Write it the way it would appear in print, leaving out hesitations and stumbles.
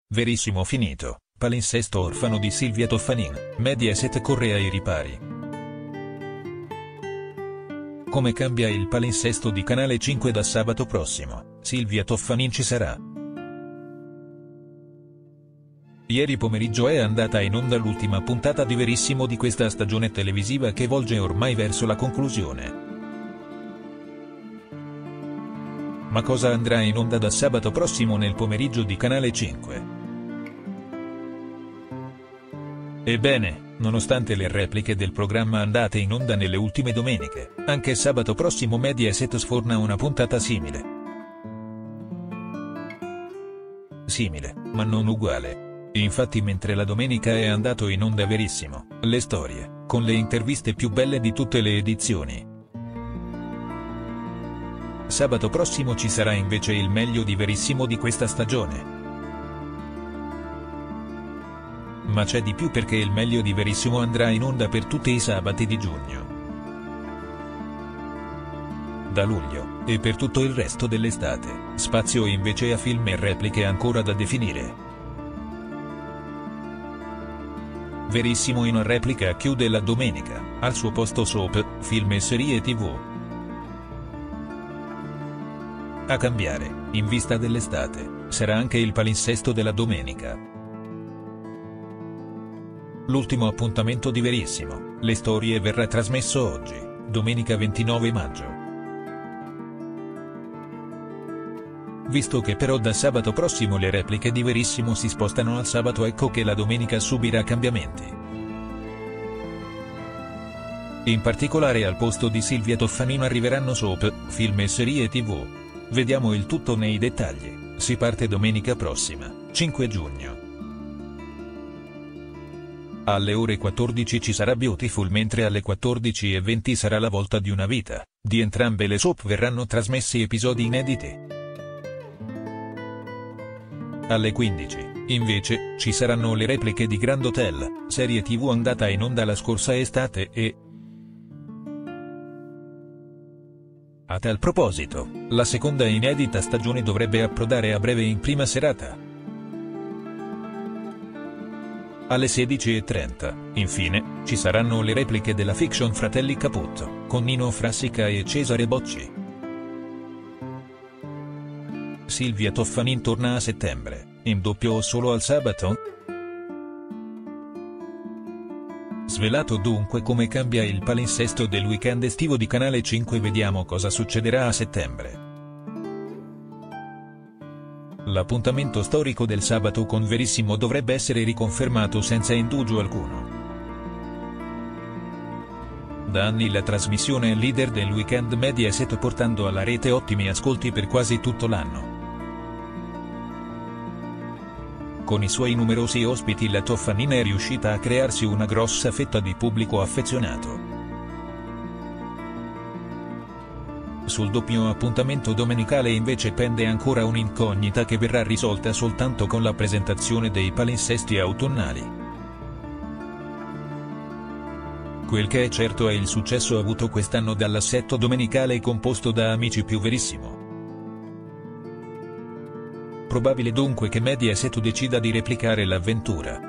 Verissimo finito, palinsesto orfano di Silvia Toffanin, Mediaset corre ai ripari. Come cambia il palinsesto di Canale 5 da sabato prossimo, Silvia Toffanin ci sarà. Ieri pomeriggio è andata in onda l'ultima puntata di Verissimo di questa stagione televisiva che volge ormai verso la conclusione. Ma cosa andrà in onda da sabato prossimo nel pomeriggio di Canale 5? Ebbene, nonostante le repliche del programma andate in onda nelle ultime domeniche, anche sabato prossimo Mediaset sforna una puntata simile. Simile, ma non uguale. Infatti mentre la domenica è andato in onda Verissimo, le storie, con le interviste più belle di tutte le edizioni. Sabato prossimo ci sarà invece il meglio di Verissimo di questa stagione. Ma c'è di più perché il meglio di Verissimo andrà in onda per tutti i sabati di giugno. Da luglio, e per tutto il resto dell'estate, spazio invece a film e repliche ancora da definire. Verissimo in replica chiude la domenica, al suo posto soap, film e serie TV. A cambiare, in vista dell'estate, sarà anche il palinsesto della domenica. L'ultimo appuntamento di Verissimo, le storie verrà trasmesso oggi, domenica 29 maggio. Visto che però da sabato prossimo le repliche di Verissimo si spostano al sabato, ecco che la domenica subirà cambiamenti. In particolare al posto di Silvia Toffanin arriveranno soap, film e serie TV. Vediamo il tutto nei dettagli. Si parte domenica prossima, 5 giugno. Alle ore 14 ci sarà Beautiful mentre alle 14:20 sarà La volta di una vita. Di entrambe le soap verranno trasmessi episodi inediti. Alle 15, invece, ci saranno le repliche di Grand Hotel, serie TV andata in onda la scorsa estate e... A tal proposito, la seconda inedita stagione dovrebbe approdare a breve in prima serata. Alle 16:30, infine, ci saranno le repliche della fiction Fratelli Caputto, con Nino Frassica e Cesare Bocci. Silvia Toffanin torna a settembre, in doppio o solo al sabato? Svelato dunque come cambia il palinsesto del weekend estivo di Canale 5, vediamo cosa succederà a settembre. L'appuntamento storico del sabato con Verissimo dovrebbe essere riconfermato senza indugio alcuno. Da anni la trasmissione è leader del weekend Mediaset portando alla rete ottimi ascolti per quasi tutto l'anno. Con i suoi numerosi ospiti la Toffanin è riuscita a crearsi una grossa fetta di pubblico affezionato. Sul doppio appuntamento domenicale invece pende ancora un'incognita che verrà risolta soltanto con la presentazione dei palinsesti autunnali. Quel che è certo è il successo avuto quest'anno dall'assetto domenicale composto da Amici più Verissimo. Probabile dunque che Mediaset decida di replicare l'avventura,